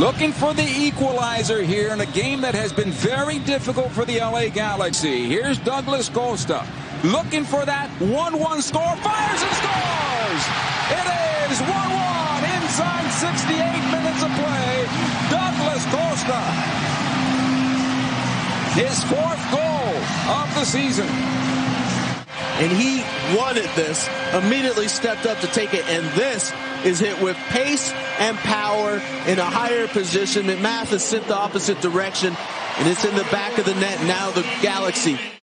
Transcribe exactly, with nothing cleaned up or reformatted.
Looking for the equalizer here in a game that has been very difficult for the L A Galaxy. Here's Douglas Costa looking for that one one score. Fires and scores! It is one one inside sixty-eight minutes of play. Douglas Costa. His fourth goal of the season. And he wanted this, immediately stepped up to take it, and this is hit with pace and power in a higher position. McMath is sent the opposite direction, and it's in the back of the net. Now the Galaxy